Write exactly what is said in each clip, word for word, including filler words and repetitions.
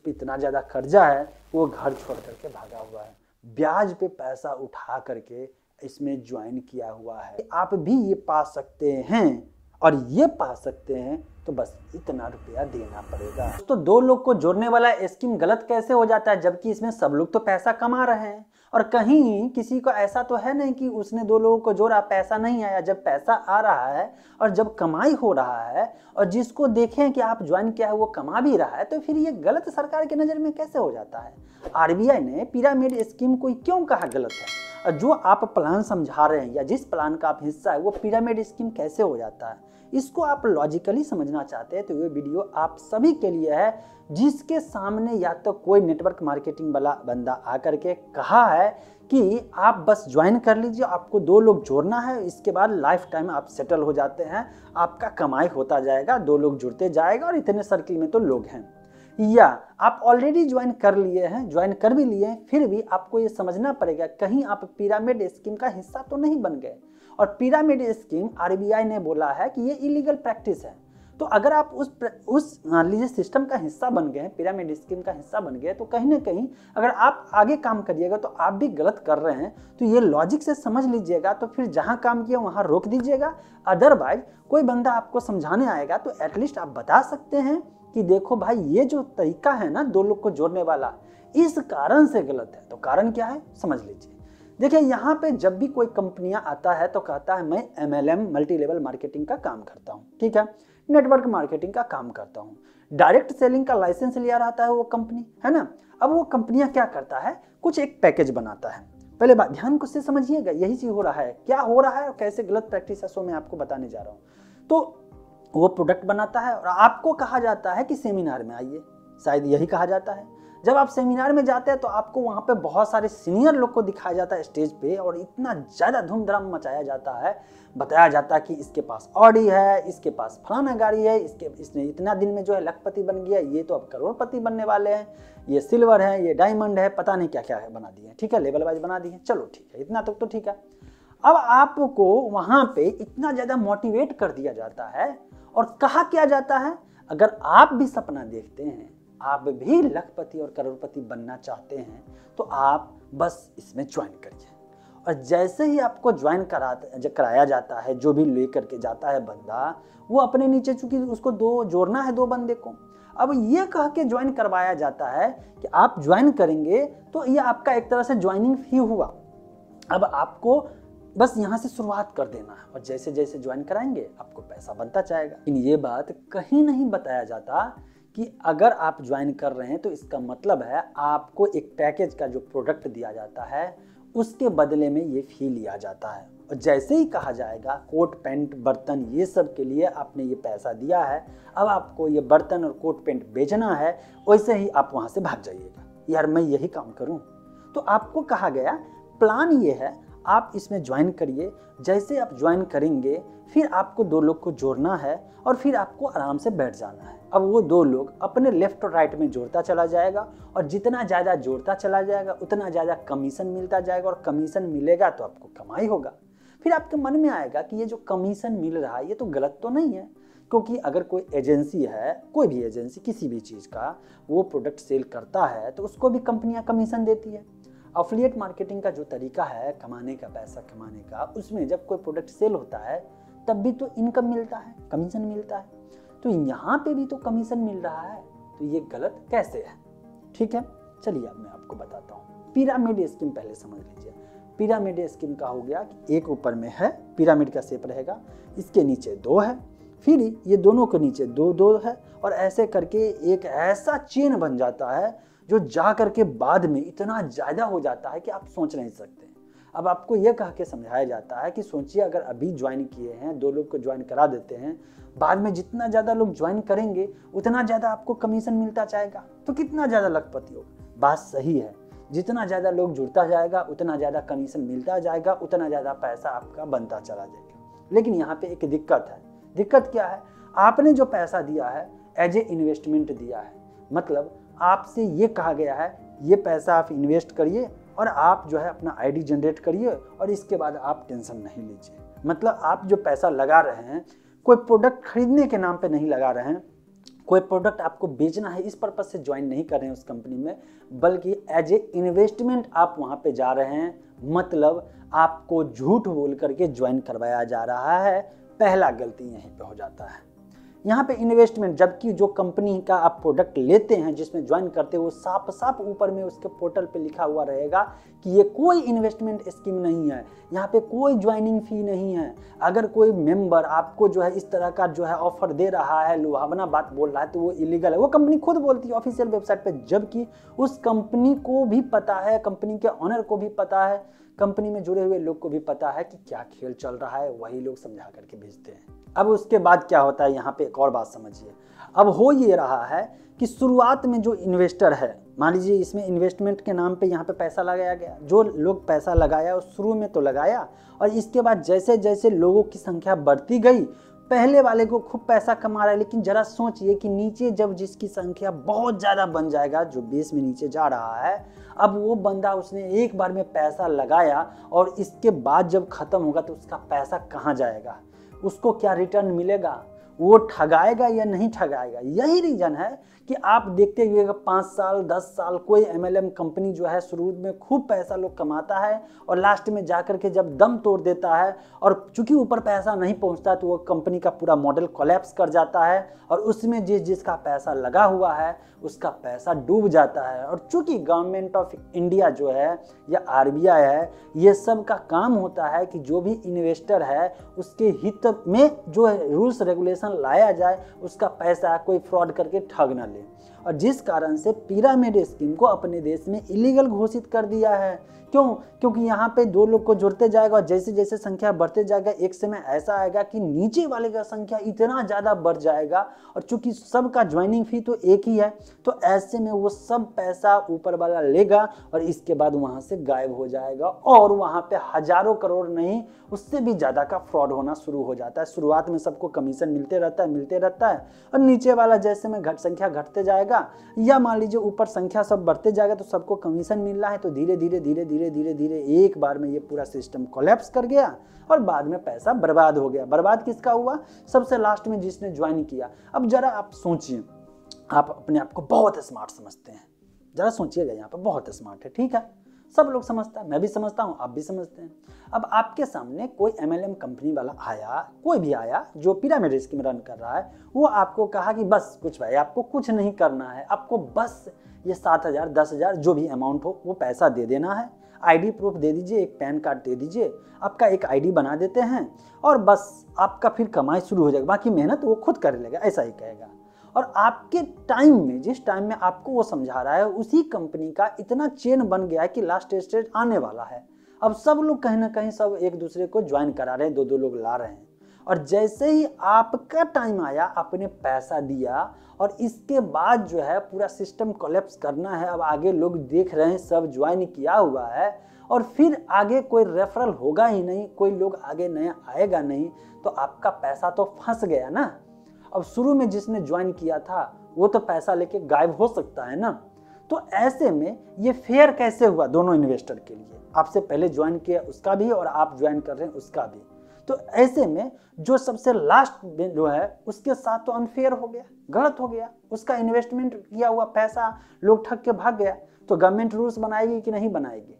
पर इतना ज़्यादा कर्जा है, वो घर छोड़ करके भागा हुआ है, ब्याज पे पैसा उठा करके इसमें ज्वाइन किया हुआ है। आप भी ये पा सकते हैं, और ये पा सकते हैं तो बस इतना रुपया देना पड़ेगा। तो दो लोग को जोड़ने वाला स्कीम गलत कैसे हो जाता है, जबकि इसमें सब लोग तो पैसा कमा रहे हैं, और कहीं किसी को ऐसा तो है नहीं कि उसने दो लोगों को जोड़ा पैसा नहीं आया। जब पैसा आ रहा है और जब कमाई हो रहा है और जिसको देखें कि आप ज्वाइन किया है वो कमा भी रहा है, तो फिर ये गलत सरकार की नज़र में कैसे हो जाता है। आरबीआई ने पिरामिड स्कीम को क्यों कहा गलत है, और जो आप प्लान समझा रहे हैं या जिस प्लान का आप हिस्सा है वो पिरामिड स्कीम कैसे हो जाता है, इसको आप लॉजिकली समझना चाहते हैं तो ये वीडियो आप सभी के लिए है, जिसके सामने या तो कोई नेटवर्क मार्केटिंग वाला बंदा आकर के कहा है कि आप बस ज्वाइन कर लीजिए, आपको दो लोग जोड़ना है, इसके बाद लाइफ टाइम आप सेटल हो जाते हैं, आपका कमाई होता जाएगा, दो लोग जुड़ते जाएगा और इतने सर्किल में तो लोग हैं। या आप ऑलरेडी ज्वाइन कर लिए हैं, ज्वाइन कर भी लिए हैं, फिर भी आपको ये समझना पड़ेगा कहीं आप पिरामिड स्कीम का हिस्सा तो नहीं बन गए। और पिरामिड स्कीम आरबीआई ने बोला है कि ये इलीगल प्रैक्टिस है, तो अगर आप उस उस मान लीजिए सिस्टम का हिस्सा बन गए, पिरामिड स्कीम का हिस्सा बन गए, तो कहीं ना कहीं अगर आप आगे काम करिएगा तो आप भी गलत कर रहे हैं, तो ये लॉजिक से समझ लीजिएगा। तो फिर जहाँ काम किया वहाँ रोक दीजिएगा। अदरवाइज कोई बंदा आपको समझाने आएगा तो एटलीस्ट आप बता सकते हैं कि देखो भाई ये जो तरीका है ना दो लोग को जोड़ने वाला, इस कारण से गलत है। तो कारण क्या है समझ लीजिए। देखिए यहाँ पे जब भी कोई कंपनियां आता है तो कहता है मैं एमएलएम मल्टी लेवल मार्केटिंग का काम करता हूँ, ठीक है, नेटवर्क मार्केटिंग का काम करता हूँ, डायरेक्ट सेलिंग का लाइसेंस लिया रहता है वो कंपनी, है ना। अब वो कंपनियां क्या करता है, कुछ एक पैकेज बनाता है। पहले बात ध्यान को से समझिएगा, यही चीज हो रहा है, क्या हो रहा है और कैसे गलत प्रैक्टिस है सो मैं आपको बताने जा रहा हूँ। तो वो प्रोडक्ट बनाता है और आपको कहा जाता है कि सेमिनार में आइए, शायद यही कहा जाता है। जब आप सेमिनार में जाते हैं तो आपको वहाँ पे बहुत सारे सीनियर लोग को दिखाया जाता है स्टेज पे, और इतना ज़्यादा धूमधाम मचाया जाता है, बताया जाता है कि इसके पास ऑडी है, इसके पास फलाना गाड़ी है, इसके इसने इतना दिन में जो है लखपति बन गया, ये तो अब करोड़पति बनने वाले हैं, ये सिल्वर है, ये डायमंड है, पता नहीं क्या क्या है बना दिए, ठीक है, लेवल वाइज बना दिए, चलो ठीक है, इतना तक तो ठीक है। अब आपको वहाँ पे इतना ज़्यादा मोटिवेट कर दिया जाता है और कहा क्या जाता है, अगर आप भी सपना देखते हैं, आप भी लखपति और करोड़पति बनना चाहते हैं, तो आप बस इसमें ज्वाइन करिए। और जैसे ही आपको ज्वाइन करा कराया जाता है, जो भी ले करके जाता है बंदा, वो अपने नीचे, चूंकि उसको दो जोड़ना है दो बंदे को, अब ये कह के ज्वाइन करवाया जाता है कि आप ज्वाइन करेंगे तो ये आपका एक तरह से ज्वाइनिंग फी हुआ। अब आपको बस यहाँ से शुरुआत कर देना है, और जैसे जैसे ज्वाइन कराएंगे आपको पैसा बनता जाएगा। लेकिन ये बात कहीं नहीं बताया जाता कि अगर आप ज्वाइन कर रहे हैं तो इसका मतलब है आपको एक पैकेज का जो प्रोडक्ट दिया जाता है उसके बदले में ये फी लिया जाता है। और जैसे ही कहा जाएगा कोट पैंट बर्तन ये सब के लिए आपने ये पैसा दिया है, अब आपको ये बर्तन और कोट पैंट बेचना है, वैसे ही आप वहाँ से भाग जाइएगा, यार मैं यही काम करूँ। तो आपको कहा गया प्लान ये है, आप इसमें ज्वाइन करिए। जैसे आप ज्वाइन करेंगे फिर आपको दो लोग को जोड़ना है और फिर आपको आराम से बैठ जाना है। अब वो दो लोग अपने लेफ्ट और राइट में जोड़ता चला जाएगा, और जितना ज़्यादा जोड़ता चला जाएगा उतना ज़्यादा कमीशन मिलता जाएगा, और कमीशन मिलेगा तो आपको कमाई होगा। फिर आपके मन में आएगा कि ये जो कमीशन मिल रहा है ये तो गलत तो नहीं है, क्योंकि अगर कोई एजेंसी है, कोई भी एजेंसी किसी भी चीज़ का वो प्रोडक्ट सेल करता है तो उसको भी कंपनियाँ कमीशन देती है। एफिलिएट मार्केटिंग का जो तरीका है कमाने का, पैसा कमाने का, उसमें जब कोई प्रोडक्ट सेल होता है तब भी तो इनकम मिलता है, कमीशन मिलता है, तो यहाँ पे भी तो कमीशन मिल रहा है, तो ये गलत कैसे है। ठीक है, चलिए अब मैं आपको बताता हूँ। पिरामिड स्कीम पहले समझ लीजिए। पिरामिड स्कीम का हो गया कि एक ऊपर में है, पिरामिड का शेप रहेगा, इसके नीचे दो है, फिर ये दोनों के नीचे दो दो है, और ऐसे करके एक ऐसा चेन बन जाता है जो जा करके बाद में इतना ज़्यादा हो जाता है कि आप सोच नहीं सकते। अब आपको यह कह के समझाया जाता है कि सोचिए अगर अभी ज्वाइन किए हैं, दो लोग को ज्वाइन करा देते हैं, बाद में जितना ज़्यादा लोग ज्वाइन करेंगे उतना ज़्यादा आपको कमीशन मिलता जाएगा, तो कितना ज़्यादा लखपति होगा। बात सही है, जितना ज़्यादा लोग जुड़ता जाएगा उतना ज़्यादा कमीशन मिलता जाएगा, उतना ज़्यादा पैसा आपका बनता चला जाएगा। लेकिन यहाँ पे एक दिक्कत है। दिक्कत क्या है, आपने जो पैसा दिया है एज ए इन्वेस्टमेंट दिया है, मतलब आपसे ये कहा गया है ये पैसा आप इन्वेस्ट करिए और आप जो है अपना आईडी जनरेट करिए और इसके बाद आप टेंशन नहीं लीजिए। मतलब आप जो पैसा लगा रहे हैं कोई प्रोडक्ट खरीदने के नाम पे नहीं लगा रहे हैं, कोई प्रोडक्ट आपको बेचना है इस पर्पज से ज्वाइन नहीं कर रहे हैं उस कंपनी में, बल्कि एज ए इन्वेस्टमेंट आप वहाँ पे जा रहे हैं, मतलब आपको झूठ बोल करके ज्वाइन करवाया जा रहा है। पहला गलती यहीं पे हो जाता है। यहाँ पे इन्वेस्टमेंट, जबकि जो कंपनी का आप प्रोडक्ट लेते हैं जिसमें ज्वाइन करते हो, वो साफ साफ ऊपर में उसके पोर्टल पे लिखा हुआ रहेगा कि ये कोई इन्वेस्टमेंट स्कीम नहीं है, यहाँ पे कोई ज्वाइनिंग फी नहीं है। अगर कोई मेंबर आपको जो है इस तरह का जो है ऑफर दे रहा है, लुभावना बात बोल रहा है, तो वो इलीगल है। वो कंपनी खुद बोलती है ऑफिशियल वेबसाइट पे, जबकि उस कंपनी को भी पता है, कंपनी के ऑनर को भी पता है, कंपनी में जुड़े हुए लोग को भी पता है कि क्या खेल चल रहा है, वही लोग समझा करके भेजते हैं। अब उसके बाद क्या होता है, यहाँ पे एक और बात समझिए। अब हो ये रहा है कि शुरुआत में जो इन्वेस्टर है, मान लीजिए इसमें इन्वेस्टमेंट के नाम पे यहाँ पे पैसा लगाया गया, जो लोग पैसा लगाया उस शुरू में तो लगाया, और इसके बाद जैसे जैसे लोगों की संख्या बढ़ती गई, पहले वाले को खूब पैसा कमा रहा है, लेकिन जरा सोचिए कि नीचे जब जिसकी संख्या बहुत ज़्यादा बन जाएगा, जो बेस में नीचे जा रहा है, अब वो बंदा उसने एक बार में पैसा लगाया और इसके बाद जब ख़त्म होगा तो उसका पैसा कहाँ जाएगा, उसको क्या रिटर्न मिलेगा, वो ठगाएगा या नहीं ठगाएगा। यही रीज़न है कि आप देखते हुए पाँच साल दस साल कोई एमएलएम कंपनी जो है शुरू में खूब पैसा लोग कमाता है और लास्ट में जाकर के जब दम तोड़ देता है और चूंकि ऊपर पैसा नहीं पहुंचता तो वो कंपनी का पूरा मॉडल कोलैप्स कर जाता है और उसमें जिस जिसका पैसा लगा हुआ है उसका पैसा डूब जाता है। और चूंकि गवर्नमेंट ऑफ इंडिया जो है या आरबीआई है, ये सब का काम होता है कि जो भी इन्वेस्टर है उसके हित में जो रूल्स रेगुलेशन लाया जाए, उसका पैसा कोई फ्रॉड करके ठग ना ले। और जिस कारण से पिरामिड स्कीम को अपने देश में इलीगल घोषित कर दिया है। क्यों? क्योंकि यहाँ पे दो लोग को जुड़ते जाएगा और जैसे जैसे संख्या बढ़ते जाएगा, एक समय ऐसा आएगा कि नीचे वाले का संख्या इतना ज़्यादा बढ़ जाएगा, और चूंकि सबका ज्वाइनिंग फी तो एक ही है, तो ऐसे में वो सब पैसा ऊपर वाला लेगा और इसके बाद वहाँ से गायब हो जाएगा और वहाँ पे हजारों करोड़ नहीं उससे भी ज़्यादा का फ्रॉड होना शुरू हो जाता है। शुरुआत में सबको कमीशन मिलते रहता है मिलते रहता है और नीचे वाला जैसे में घट संख्या घटते जाएगा, या मान लीजिए ऊपर संख्या सब बढ़ते जाएगा तो सबको कमीशन मिल रहा है, तो धीरे धीरे धीरे धीरे धीरे धीरे एक बार में ये पूरा सिस्टम कोलैप्स कर गया और बाद में पैसा बर्बाद हो गया। बर्बाद किसका हुआ? सबसे लास्ट में जिसने ज्वाइन किया। अब जरा आप सोचिए, आप अपने आप को बहुत स्मार्ट समझते हैं, जरा सोचिएगा, यहाँ पर बहुत स्मार्ट है, ठीक है, सब लोग समझता है, मैं भी समझता हूँ, आप भी समझते हैं। अब आपके सामने कोई एमएलएम कंपनी वाला आया, कोई भी आया जो पिरामिड स्कीम रन कर रहा है, वो आपको कहा कि बस कुछ भाई आपको कुछ नहीं करना है, आपको बस ये सात हज़ार दस हज़ार जो भी अमाउंट हो वो पैसा दे देना है, आईडी प्रूफ दे दीजिए, एक पैन कार्ड दे दीजिए, आपका एक आईडी बना देते हैं और बस आपका फिर कमाई शुरू हो जाएगा, बाकी मेहनत वो खुद कर लेगा, ऐसा ही कहेगा। और आपके टाइम में, जिस टाइम में आपको वो समझा रहा है, उसी कंपनी का इतना चेन बन गया है कि लास्ट स्टेज आने वाला है। अब सब लोग कहीं ना कहीं सब एक दूसरे को ज्वाइन करा रहे हैं, दो दो लोग ला रहे हैं, और जैसे ही आपका टाइम आया आपने पैसा दिया और इसके बाद जो है पूरा सिस्टम कोलैप्स करना है। अब आगे लोग देख रहे हैं, सब ज्वाइन किया हुआ है और फिर आगे कोई रेफरल होगा ही नहीं, कोई लोग आगे नया आएगा नहीं, तो आपका पैसा तो फंस गया ना। अब शुरू में जिसने ज्वाइन किया था वो तो पैसा लेके गायब हो सकता है ना। तो ऐसे में ये फेयर कैसे हुआ दोनों इन्वेस्टर के लिए? आपसे पहले ज्वाइन किया उसका भी और आप ज्वाइन कर रहे हैं उसका भी। तो ऐसे में जो सबसे लास्ट में जो है उसके साथ तो अनफेयर हो गया, गलत हो गया, उसका इन्वेस्टमेंट किया हुआ पैसा लोग ठग के भाग गया। तो गवर्नमेंट रूल्स बनाएगी कि नहीं बनाएगी?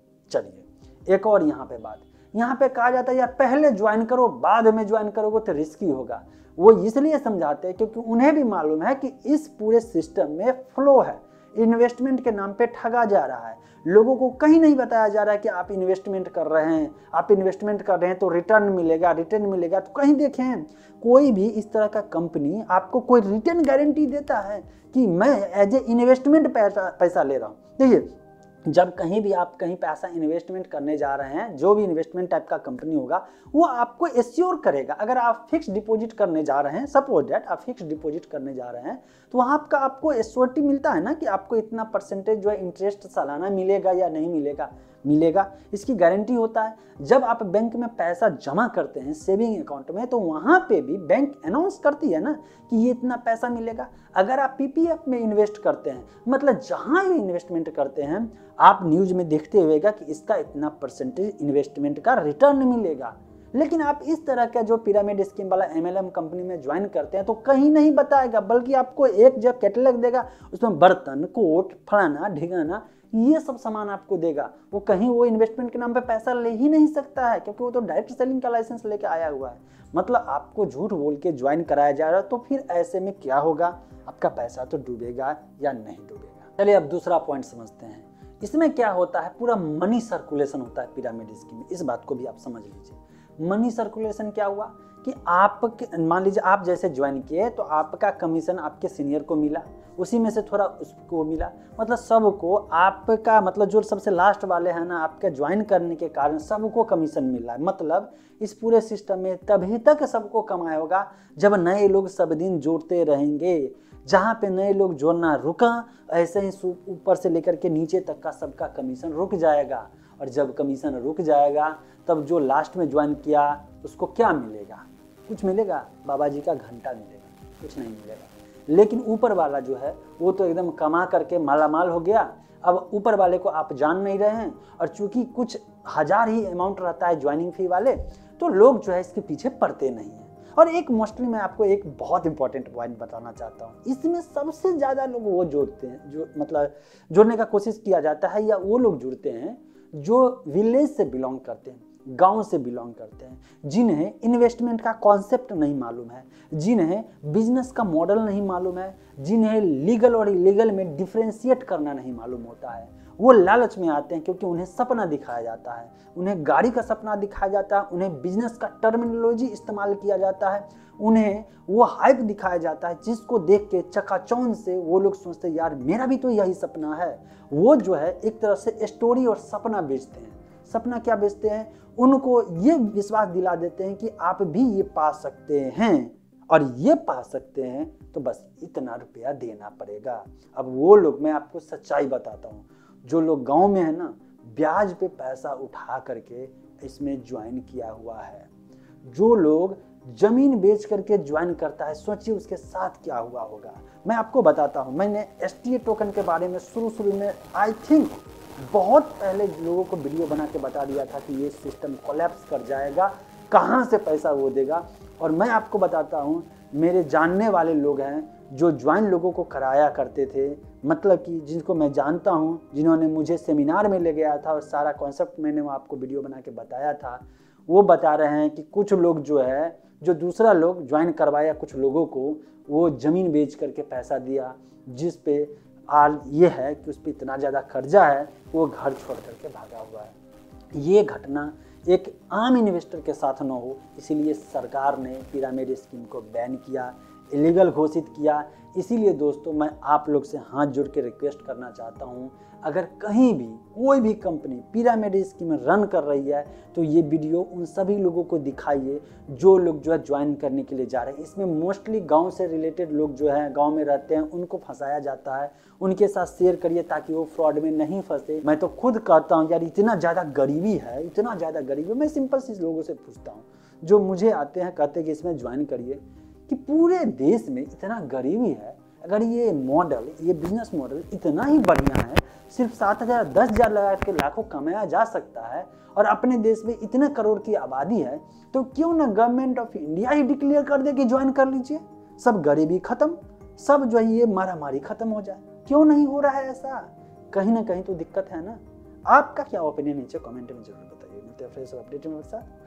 चलिए एक और यहाँ पे बात, यहाँ पे कहा जाता है यार पहले ज्वाइन करो, बाद में ज्वाइन करोगे तो रिस्की होगा। वो इसलिए समझाते हैं क्योंकि उन्हें भी मालूम है कि इस पूरे सिस्टम में फ्लो है, इन्वेस्टमेंट के नाम पे ठगा जा रहा है। लोगों को कहीं नहीं बताया जा रहा है कि आप इन्वेस्टमेंट कर रहे हैं, आप इन्वेस्टमेंट कर रहे हैं तो रिटर्न मिलेगा, रिटर्न मिलेगा। तो कहीं देखें कोई भी इस तरह का कंपनी आपको कोई रिटर्न गारंटी देता है कि मैं एज ए इन्वेस्टमेंट पैसा पैसा ले रहा हूँ। देखिए जब कहीं भी आप कहीं पैसा इन्वेस्टमेंट करने जा रहे हैं, जो भी इन्वेस्टमेंट टाइप का कंपनी होगा वो आपको एश्योर करेगा। अगर आप फिक्स डिपॉजिट करने जा रहे हैं, सपोज दैट आप फिक्स डिपॉजिट करने जा रहे हैं, तो वहाँ आपका आपको एश्योरिटी मिलता है ना कि आपको इतना परसेंटेज जो है इंटरेस्ट सालाना मिलेगा या नहीं मिलेगा, मिलेगा, इसकी गारंटी होता है। जब आप बैंक में पैसा जमा करते हैं सेविंग अकाउंट में, तो वहाँ पे भी बैंक अनाउंस करती है ना कि ये इतना पैसा मिलेगा। अगर आप पीपीएफ में इन्वेस्ट करते हैं, मतलब जहाँ भी इन्वेस्टमेंट करते हैं, आप न्यूज में देखते हुएगा कि इसका इतना परसेंटेज इन्वेस्टमेंट का रिटर्न मिलेगा। लेकिन आप इस तरह का जो पिरामिड स्कीम वाला एमएलएम कंपनी में ज्वाइन करते हैं तो कहीं नहीं बताएगा, बल्कि आपको एक जो कैटलॉग देगा उसमें बर्तन, कोट, फलाना ढिगाना ये सब सामान आपको देगा। वो कहीं वो इन्वेस्टमेंट के नाम पे पैसा ले ही नहीं सकता है, क्योंकि वो तो डायरेक्ट सेलिंग का लाइसेंस लेके आया हुआ है। मतलब आपको झूठ बोल के ज्वाइन कराया जा रहा है, तो फिर ऐसे में क्या होगा, आपका पैसा तो डूबेगा या नहीं डूबेगा। चलिए अब दूसरा पॉइंट समझते हैं। इसमें क्या होता है, पूरा मनी सर्कुलेशन होता है पिरामिड स्कीम में। इस बात को भी आप समझ लीजिए। मनी सर्कुलेशन क्या हुआ कि आप मान लीजिए आप जैसे ज्वाइन किए तो आपका कमीशन आपके सीनियर को मिला, उसी में से थोड़ा उसको मिला, मतलब सबको आपका, मतलब जो सबसे लास्ट वाले हैं ना, आपके ज्वाइन करने के कारण सबको कमीशन मिल रहा है। मतलब इस पूरे सिस्टम में तभी तक सबको कमाया होगा जब नए लोग सब दिन जोड़ते रहेंगे। जहाँ पे नए लोग जोड़ना रुका, ऐसे ही ऊपर से लेकर के नीचे तक का सबका कमीशन रुक जाएगा। और जब कमीशन रुक जाएगा तब जो लास्ट में ज्वाइन किया उसको क्या मिलेगा, कुछ मिलेगा, बाबा जी का घंटा मिलेगा, कुछ नहीं मिलेगा। लेकिन ऊपर वाला जो है वो तो एकदम कमा करके मालामाल हो गया। अब ऊपर वाले को आप जान नहीं रहे हैं, और चूंकि कुछ हजार ही अमाउंट रहता है ज्वाइनिंग फी वाले, तो लोग जो है इसके पीछे पड़ते नहीं हैं। और एक मोस्टली मैं आपको एक बहुत इंपॉर्टेंट पॉइंट बताना चाहता हूँ, इसमें सबसे ज़्यादा लोग वो जोड़ते हैं, जो मतलब जोड़ने का कोशिश किया जाता है, या वो लोग जुड़ते हैं जो विलेज से बिलोंग करते हैं, गांव से बिलोंग करते हैं, जिन्हें इन्वेस्टमेंट का कॉन्सेप्ट नहीं मालूम है, जिन्हें बिजनेस का मॉडल नहीं मालूम है, जिन्हें लीगल और इलीगल में डिफ्रेंशिएट करना नहीं मालूम होता है। वो लालच में आते हैं क्योंकि उन्हें सपना दिखाया जाता है, उन्हें गाड़ी का सपना दिखाया जाता है, उन्हें बिजनेस का टर्मिनोलॉजी इस्तेमाल किया जाता है, उन्हें वो हाइप दिखाया जाता है, जिसको देख के चकाचौंध से वो लोग सोचते हैं यार मेरा भी तो यही सपना है। वो जो है एक तरह से स्टोरी और सपना बेचते हैं। सपना क्या बेचते हैं, उनको ये विश्वास दिला देते हैं कि आप भी ये पा सकते हैं, और ये पा सकते हैं तो बस इतना रुपया देना पड़ेगा। अब वो लोग, मैं आपको सच्चाई बताता हूँ, जो लोग गांव में है ना, ब्याज पे पैसा उठा करके इसमें ज्वाइन किया हुआ है। जो लोग जमीन बेच करके ज्वाइन करता है, सोचिए उसके साथ क्या हुआ होगा। मैं आपको बताता हूँ, मैंने एस टी ए टोकन के बारे में शुरू शुरू में आई थिंक बहुत पहले लोगों को वीडियो बना के बता दिया था कि ये सिस्टम कोलैप्स कर जाएगा, कहाँ से पैसा वो देगा। और मैं आपको बताता हूँ, मेरे जानने वाले लोग हैं जो ज्वाइन लोगों को कराया करते थे, मतलब कि जिनको मैं जानता हूँ, जिन्होंने मुझे सेमिनार में ले गया था और सारा कॉन्सेप्ट मैंने वो आपको वीडियो बना के बताया था, वो बता रहे हैं कि कुछ लोग जो है, जो दूसरा लोग ज्वाइन करवाया कुछ लोगों को, वो ज़मीन बेच करके पैसा दिया, जिस पे आल ये है कि उस पर इतना ज़्यादा कर्जा है वो घर छोड़ करके भागा हुआ है। ये घटना एक आम इन्वेस्टर के साथ न हो, इसीलिए सरकार ने पिरामिड स्कीम को बैन किया, इलीगल घोषित किया। इसीलिए दोस्तों मैं आप लोग से हाथ जोड़ के रिक्वेस्ट करना चाहता हूँ, अगर कहीं भी कोई भी कंपनी पिरामिड स्कीम रन कर रही है तो ये वीडियो उन सभी लोगों को दिखाइए जो लोग जो है ज्वाइन करने के लिए जा रहे हैं। इसमें मोस्टली गांव से रिलेटेड लोग जो हैं, गांव में रहते हैं, उनको फंसाया जाता है। उनके साथ शेयर करिए ताकि वो फ्रॉड में नहीं फंसे। मैं तो खुद कहता हूँ यार, इतना ज़्यादा गरीबी है, इतना ज़्यादा गरीबी। मैं सिंपल सी लोगों से पूछता हूँ जो मुझे आते हैं, कहते हैं कि इसमें ज्वाइन करिए, कि पूरे देश में इतना गरीबी है, अगर ये मॉडल, ये बिजनेस मॉडल इतना ही बढ़िया है, सिर्फ सात हज़ार दस हज़ार लगा के लाखों कमाया जा सकता है, और अपने देश में इतने करोड़ की आबादी है, तो क्यों ना गवर्नमेंट ऑफ इंडिया ही डिक्लेयर कर दे कि ज्वाइन कर लीजिए, सब गरीबी खत्म, सब जो है ये मारामारी खत्म हो जाए। क्यों नहीं हो रहा है ऐसा? कहीं ना कहीं तो दिक्कत है ना। आपका क्या ओपिनियन नीचे कमेंट में जरूर बताइए। मिलते हैं फिर से अपडेट में साथ।